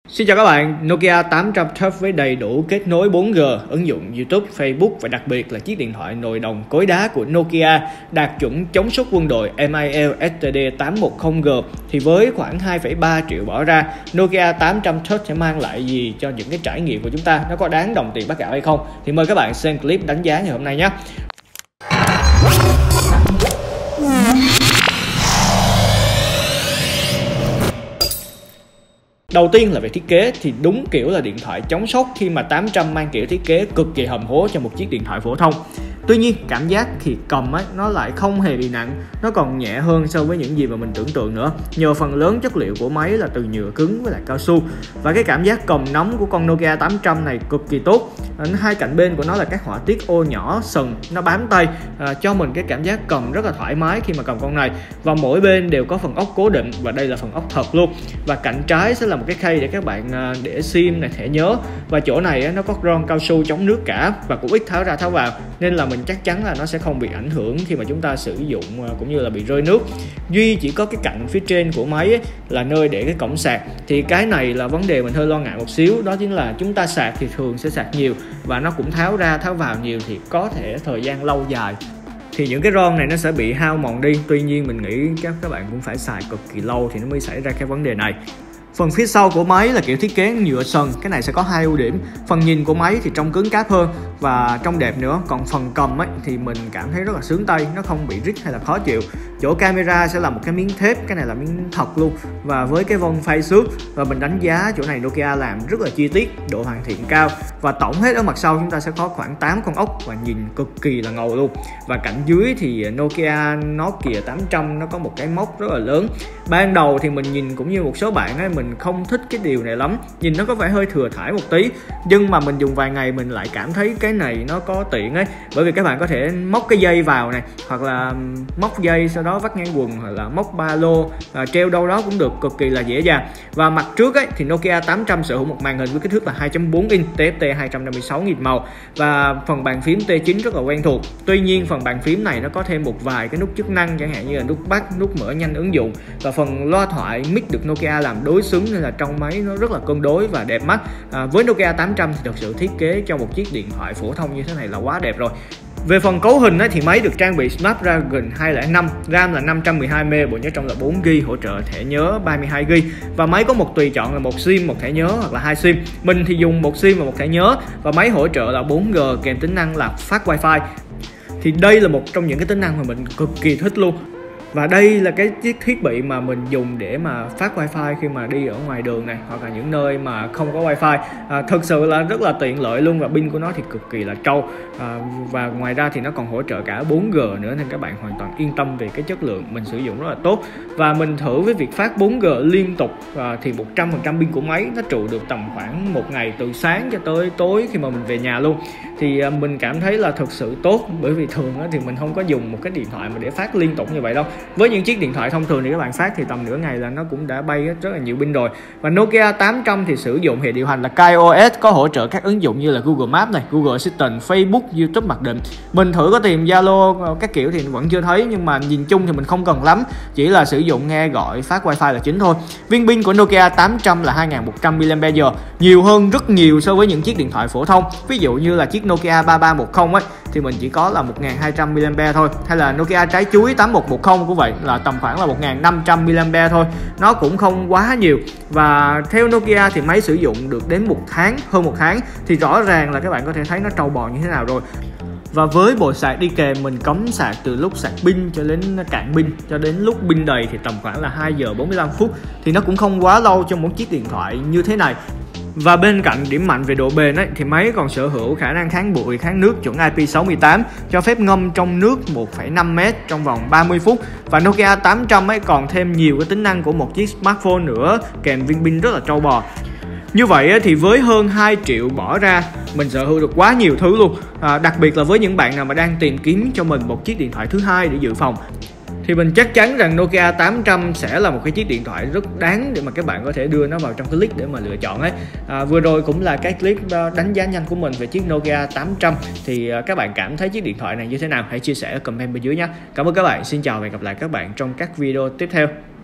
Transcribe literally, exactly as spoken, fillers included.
Xin chào các bạn, Nokia tám trăm Touch với đầy đủ kết nối bốn G, ứng dụng YouTube, Facebook và đặc biệt là chiếc điện thoại nồi đồng cối đá của Nokia đạt chuẩn chống sốc quân đội em i lờ ét tê đê tám một không G. Thì với khoảng hai phẩy ba triệu bỏ ra, Nokia tám trăm Touch sẽ mang lại gì cho những cái trải nghiệm của chúng ta? Nó có đáng đồng tiền bát gạo hay không? Thì mời các bạn xem clip đánh giá ngày hôm nay nhé. Đầu tiên là về thiết kế thì đúng kiểu là điện thoại chống sốc khi mà tám trăm mang kiểu thiết kế cực kỳ hầm hố cho một chiếc điện thoại phổ thông. Tuy nhiên cảm giác khi cầm ấy, nó lại không hề bị nặng, nó còn nhẹ hơn so với những gì mà mình tưởng tượng nữa. Nhờ phần lớn chất liệu của máy là từ nhựa cứng với lại cao su. Và cái cảm giác cầm nắm của con Nokia tám trăm này cực kỳ tốt. Hai cạnh bên của nó là các họa tiết ô nhỏ sần, nó bám tay, à, cho mình cái cảm giác cầm rất là thoải mái khi mà cầm con này. Và mỗi bên đều có phần ốc cố định và đây là phần ốc thật luôn. Và cạnh trái sẽ là một cái khay để các bạn để sim này, thẻ nhớ. Và chỗ này nó có ron cao su chống nước cả và cũng ít tháo ra tháo vào, nên là mình chắc chắn là nó sẽ không bị ảnh hưởng khi mà chúng ta sử dụng cũng như là bị rơi nước. Duy chỉ có cái cạnh phía trên của máy ấy, là nơi để cái cổng sạc. Thì cái này là vấn đề mình hơi lo ngại một xíu, đó chính là chúng ta sạc thì thường sẽ sạc nhiều và nó cũng tháo ra tháo vào nhiều, thì có thể thời gian lâu dài thì những cái ron này nó sẽ bị hao mòn đi. Tuy nhiên mình nghĩ các các bạn cũng phải xài cực kỳ lâu thì nó mới xảy ra cái vấn đề này. Phần phía sau của máy là kiểu thiết kế nhựa sần, cái này sẽ có hai ưu điểm. Phần nhìn của máy thì trông cứng cáp hơn và trông đẹp nữa. Còn phần cầm ấy thì mình cảm thấy rất là sướng tay, nó không bị rít hay là khó chịu. Chỗ camera sẽ là một cái miếng thép, cái này là miếng thật luôn. Và với cái vân phay xước, và mình đánh giá chỗ này Nokia làm rất là chi tiết, độ hoàn thiện cao. Và tổng hết ở mặt sau chúng ta sẽ có khoảng tám con ốc và nhìn cực kỳ là ngầu luôn. Và cạnh dưới thì Nokia Nokia tám trăm nó có một cái móc rất là lớn. Ban đầu thì mình nhìn cũng như một số bạn ấy, mình không thích cái điều này lắm, nhìn nó có vẻ hơi thừa thãi một tí. Nhưng mà mình dùng vài ngày mình lại cảm thấy cái này nó có tiện ấy, bởi vì các bạn có thể móc cái dây vào này, hoặc là móc dây sau đó vắt ngang quần, hoặc là móc ba lô, à, treo đâu đó cũng được, cực kỳ là dễ dàng. Và mặt trước ấy thì Nokia tám trăm sở hữu một màn hình với kích thước là hai chấm bốn inch tê ép tê hai trăm năm mươi sáu nghìn màu và phần bàn phím T chín rất là quen thuộc. Tuy nhiên phần bàn phím này nó có thêm một vài cái nút chức năng, chẳng hạn như là nút bắt, nút mở nhanh ứng dụng, và phần loa thoại mic được Nokia làm đối xứng nên là trong máy nó rất là cân đối và đẹp mắt. À, với Nokia tám trăm thì thật sự thiết kế cho một chiếc điện thoại phổ thông như thế này là quá đẹp rồi. Về phần cấu hình ấy, thì máy được trang bị Snapdragon hai không năm, RAM là năm trăm mười hai mê ga bai, bộ nhớ trong là bốn gi ga bai, hỗ trợ thẻ nhớ ba mươi hai gi ga bai và máy có một tùy chọn là một sim, một thẻ nhớ hoặc là hai sim. Mình thì dùng một sim và một thẻ nhớ và máy hỗ trợ là bốn G kèm tính năng là phát wifi. Thì đây là một trong những cái tính năng mà mình cực kỳ thích luôn. Và đây là cái chiếc thiết bị mà mình dùng để mà phát wifi khi mà đi ở ngoài đường này, hoặc là những nơi mà không có wifi. à, Thực sự là rất là tiện lợi luôn, và pin của nó thì cực kỳ là trâu. à, Và ngoài ra thì nó còn hỗ trợ cả bốn G nữa, nên các bạn hoàn toàn yên tâm về cái chất lượng mình sử dụng rất là tốt. Và mình thử với việc phát bốn G liên tục, à, thì một trăm phần trăm pin của máy nó trụ được tầm khoảng một ngày, từ sáng cho tới tối khi mà mình về nhà luôn. Thì à, mình cảm thấy là thực sự tốt, bởi vì thường thì mình không có dùng một cái điện thoại mà để phát liên tục như vậy đâu. Với những chiếc điện thoại thông thường thì các bạn phát thì tầm nửa ngày là nó cũng đã bay rất là nhiều pin rồi. Và Nokia tám trăm thì sử dụng hệ điều hành là KaiOS, có hỗ trợ các ứng dụng như là Google Maps này, Google Assistant, Facebook, YouTube mặc định. Mình thử có tìm Zalo các kiểu thì vẫn chưa thấy, nhưng mà nhìn chung thì mình không cần lắm, chỉ là sử dụng nghe gọi phát wifi là chính thôi. Viên pin của Nokia tám trăm là hai nghìn một trăm mi li am pe giờ, nhiều hơn rất nhiều so với những chiếc điện thoại phổ thông. Ví dụ như là chiếc Nokia ba ba một không ấy thì mình chỉ có là một nghìn hai trăm mi li am pe thôi, hay là Nokia trái chuối tám một một không cũng vậy, là tầm khoảng là một nghìn năm trăm mi li am pe thôi, nó cũng không quá nhiều. Và theo Nokia thì máy sử dụng được đến một tháng, hơn một tháng, thì rõ ràng là các bạn có thể thấy nó trâu bò như thế nào rồi. Và với bộ sạc đi kèm, mình cắm sạc từ lúc sạc pin cho đến cạn pin, cho đến lúc pin đầy thì tầm khoảng là hai giờ bốn mươi lăm phút, thì nó cũng không quá lâu cho một chiếc điện thoại như thế này. Và bên cạnh điểm mạnh về độ bền ấy, thì máy còn sở hữu khả năng kháng bụi, kháng nước chuẩn I P sáu mươi tám, cho phép ngâm trong nước một phẩy năm mét trong vòng ba mươi phút. Và Nokia tám trăm ấy còn thêm nhiều cái tính năng của một chiếc smartphone nữa, kèm viên pin rất là trâu bò. Như vậy ấy, thì với hơn hai triệu bỏ ra, mình sở hữu được quá nhiều thứ luôn. à, Đặc biệt là với những bạn nào mà đang tìm kiếm cho mình một chiếc điện thoại thứ hai để dự phòng, thì mình chắc chắn rằng Nokia tám trăm sẽ là một cái chiếc điện thoại rất đáng để mà các bạn có thể đưa nó vào trong cái list để mà lựa chọn ấy. À, vừa rồi cũng là cái clip đánh giá nhanh của mình về chiếc Nokia tám trăm. Thì các bạn cảm thấy chiếc điện thoại này như thế nào? Hãy chia sẻ ở comment bên dưới nhé. Cảm ơn các bạn. Xin chào và hẹn gặp lại các bạn trong các video tiếp theo.